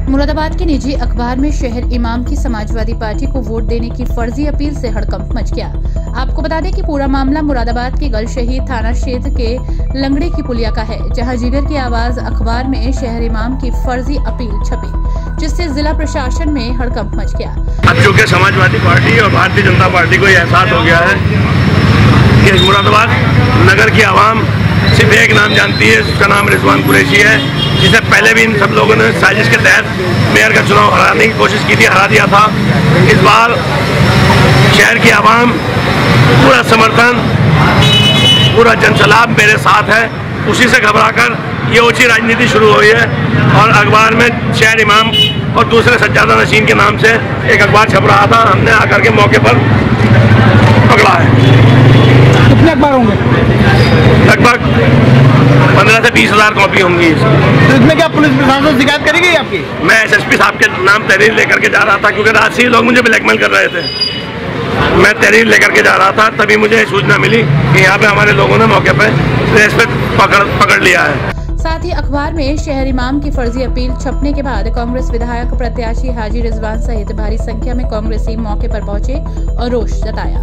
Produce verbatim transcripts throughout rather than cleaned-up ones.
मुरादाबाद के निजी अखबार में शहर इमाम की समाजवादी पार्टी को वोट देने की फर्जी अपील से हड़कंप मच गया। आपको बता दें कि पूरा मामला मुरादाबाद के गल शहीद थाना क्षेत्र के लंगड़े की पुलिया का है, जहां जिगर की आवाज अखबार में शहर इमाम की फर्जी अपील छपी, जिससे जिला प्रशासन में हड़कंप मच गया। अब चूंकि समाजवादी पार्टी और भारतीय जनता पार्टी को यह एहसास हो गया है कि मुरादाबाद नगर की आवाम सिर्फ एक नाम जानती है, उसका नाम रिजवान कुरैशी है, जिसे पहले भी इन सब लोगों ने साजिश के तहत मेयर का चुनाव हराने की कोशिश की थी, हरा दिया था। इस बार शहर की आवाम पूरा समर्थन, पूरा जनसलाब मेरे साथ है, उसी से घबराकर ये ऊंची राजनीति शुरू हुई है। और अखबार में शहर इमाम और दूसरे सज्जादा नशीन के नाम से एक अखबार छप रहा था, हमने आकर के मौके पर पकड़ा है। कितने अखबार होंगे? लगभग पंद्रह से बीस हजार कॉपी होंगी इसकी। तो इसमें क्या पुलिस प्रशासन से शिकायत करेगी आपकी? मैं एसएसपी साहब के नाम तहरीर लेकर के जा रहा था, क्योंकि रात से ही लोग मुझे ब्लैकमेल कर रहे थे। मैं तहरीर लेकर के जा रहा था, तभी मुझे सूचना मिली कि यहाँ पे हमारे लोगों ने मौके पे रेस पे पकड़ पकड़ लिया है। साथ ही अखबार में शहर इमाम की फर्जी अपील छपने के बाद कांग्रेस विधायक प्रत्याशी हाजी रिजवान सहित भारी संख्या में कांग्रेसी मौके पर पहुंचे और रोष जताया।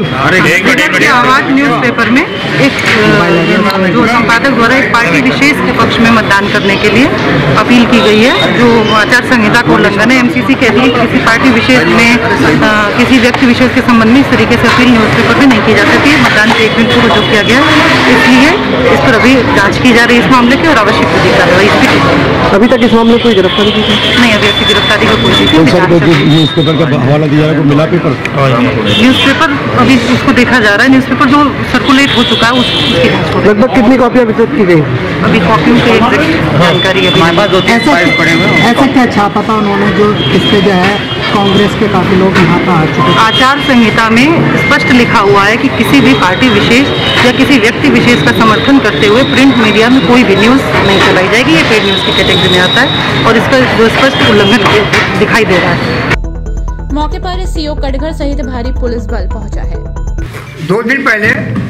जिगर की आवाज न्यूज़पेपर में एक जो संपादक द्वारा एक पार्टी विशेष के पक्ष में मतदान करने के लिए अपील की गई है, जो आचार संहिता का उल्लंघन है। एमसीसी कहती है कि किसी पार्टी विशेष में आ, किसी व्यक्ति विशेष के संबंध में इस तरीके से अपील न्यूज़पेपर में नहीं की जा सकती। मतदान के एक दिन पूर्व जो किया गया, इसलिए इस पर अभी जाँच की जा रही है इस मामले की और आवश्यक विधि कार्रवाई इस पर। अभी तक इस मामले में कोई गिरफ्तारी की नहीं, अभी ऐसी गिरफ्तारी का कोई न्यूज़पेपर का हवाला दिया जा रहा है, मिला पेपर न्यूज़पेपर अभी उसको देखा जा रहा है। न्यूज़पेपर जो सर्कुलेट हो चुका है उसकी लगभग कितनी कॉपियाँ वितरित की गई? अभी कॉपियों की एग्जैक्ट जानकारी अभी हमारे पास दो तीन फाइल पड़े हुए हैं। ऐसा क्या छापा था उन्होंने जो इससे जो है कांग्रेस के काफी लोग यहाँ पर आ चुके? आचार संहिता में स्पष्ट लिखा हुआ है कि किसी भी पार्टी विशेष या किसी व्यक्ति विशेष का समर्थन करते हुए प्रिंट मीडिया में कोई भी न्यूज़ नहीं चलाई जाएगी। ये पेड न्यूज़ की कैटेगरी में आता है और इसका जो स्पष्ट उल्लंघन दिखाई दे रहा है। मौके पर सीओ कटघर सहित भारी पुलिस बल पहुंचा है। दो दिन पहले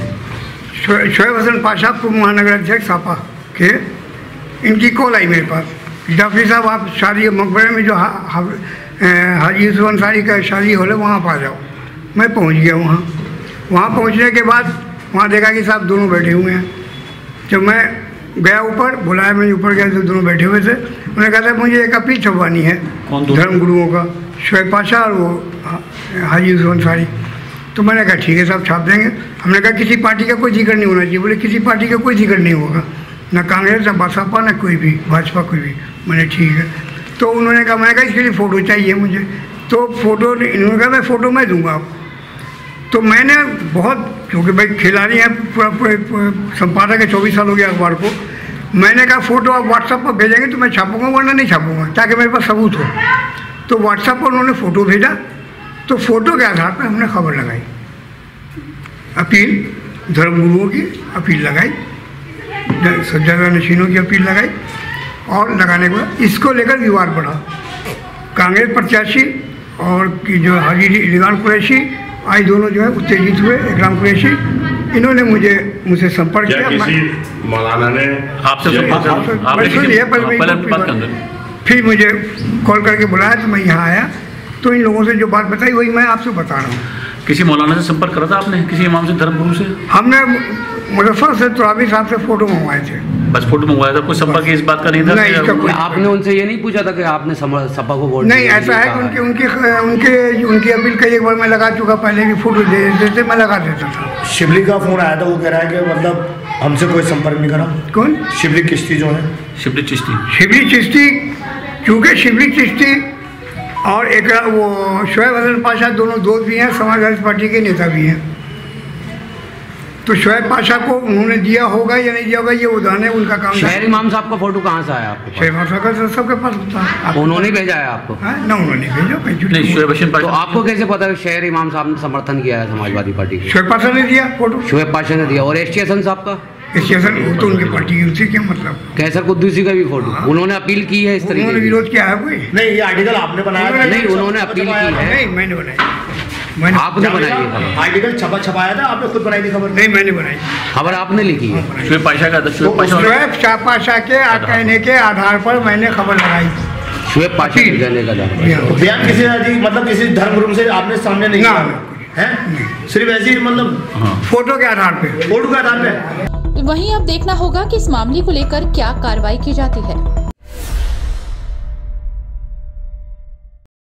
शोएब हसन पाशा पूर्व महानगर अध्यक्ष सापा के इनकी कॉल आई मेरे पास, डॉक्टर साहब आप शादी मकबरे में जो हा, हा, हाजी यूसुफ अंसारी का शादी हो रहा है वहाँ पर आ जाओ। मैं पहुँच गया वहाँ। वहाँ पहुँचने के बाद वहाँ देखा कि साहब दोनों बैठे हुए हैं। जब मैं गया ऊपर, बुलाया, मैं ऊपर गया तो दोनों बैठे हुए थे। उन्होंने कहा था मुझे एक अपील छपवानी है धर्म गुरुओं का, शोएब पाशा और वो हाजी यूसुफ अंसारी। तो मैंने कहा ठीक है साहब छाप देंगे। हमने कहा किसी पार्टी का कोई जिक्र नहीं होना चाहिए। बोले किसी पार्टी का कोई जिक्र नहीं होगा, ना कांग्रेस, ना बसपा, ना कोई भी भाजपा, कोई भी। मैंने ठीक है। तो उन्होंने कहा, मैंने कहा इसके लिए फ़ोटो चाहिए मुझे। तो फ़ोटो इन्होंने कहा मैं फ़ोटो मैं दूंगा आप। तो मैंने बहुत, क्योंकि भाई खिलाड़ी हैं, पूरा पूरे संपादक है, चौबीस साल हो गया अखबार को। मैंने कहा फ़ोटो आप व्हाट्सएप पर भेजेंगे तो मैं छापूंगा, वरना नहीं छापूंगा, ताकि मेरे पास सबूत हो। तो व्हाट्सएप पर उन्होंने फ़ोटो भेजा। तो फोटो के आधार पर हमने खबर लगाई, अपील धर्मगुरुओं की अपील लगाई, सज्जादा नशीनों की अपील लगाई और लगाने के बाद इसको लेकर विवाद बढ़ा। कांग्रेस प्रत्याशी और की जो हाजी रिजवान कुरैशी आज दोनों जो है उत्तेजित हुए। इकराम कुरैशी इन्होंने मुझे मुझसे संपर्क किया। मौलाना ने आपसे फिर मुझे कॉल करके बुलाया तो मैं यहाँ आया। तो इन लोगों से जो बात बताई वही मैं आपसे बता रहा हूँ। किसी मौलाना से संपर्क करा था आपने, किसी इमाम से, धर्मगुरु से? हमने मुजफ्फर से तुराबी साहब से फोटो मंगवाए थे। बस फोटो मंगवाया था, कोई संपर्क इस बात का नहीं था? नहीं, इसका कोई। आपने उनसे ये नहीं पूछा था कि आपने सपा को वोट? नहीं, ऐसा है कि उनके उनके उनके उनकी अपील कई एक बार मैं लगा चुका, पहले भी फोटो दे देते, मैं लगा देता था। शिबली का फोन आया था, वो कह रहा है कि मतलब हमसे कोई संपर्क नहीं करा। कौन? शिबली चिश्ती जो है। शिबली चिश्ती शिबली चिश्ती क्योंकि शिबली चिश्ती और एक वो शोएब हसन पाशा दोनों दोस्त भी हैं, समाजवादी पार्टी के नेता भी हैं। तो शोएब पाशा को उन्होंने दिया होगा या नहीं दिया होगा ये उदाहरण है, उनका काम। शहर इमाम साहब का फोटो कहाँ से आया आपको? शहर इमाम साहब का सबके पास होता है। उन्होंने भेजा है आपको? ना, उन्होंने भेजा। तो आपको कैसे पता है शहर इमाम साहब ने समर्थन किया है समाजवादी पार्टी का? शोएब पाशा ने दिया फोटो। शोएब पाशा ने दिया। और एस टी हसन साहब का? स्टेशन वो तो उनकी पार्टी की, उनसे क्या मतलब? कैसर कुद्दूसी का भी फोटो? हाँ। उन्होंने अपील की है इस तरीके? उन्होंने विरोध किया है कोई? नहीं, ये आर्टिकल आपने बनाया था? नहीं, उन्होंने अपील की है। नहीं, मैंने बनाई। मैंने आपने बनाई है आर्टिकल छपा छपाया था, आपने खुद बनाई थी खबर? नहीं, मैंने बनाई खबर, आपने लिखी है। शोएब पाशा का था, शोएब पाशा के कहने के आधार पर मैंने खबर लगाई। शुएब पाशा के जाने का तो बयान किसी ने मतलब किसी धर्म गुरु से आपने सामने नहीं ना है, सिर्फ ऐसे ही मतलब फोटो के आधार पे फोटो के आधार पे। वहीं अब देखना होगा कि इस मामले को लेकर क्या कार्रवाई की जाती है।